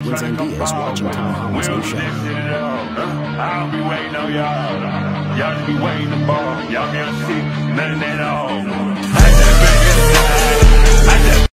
when Zendaya is watching Tom Holland's new show. I'll be waiting on y'all. Y'all just be waiting to ball. Y'all be on shit, nothing at all.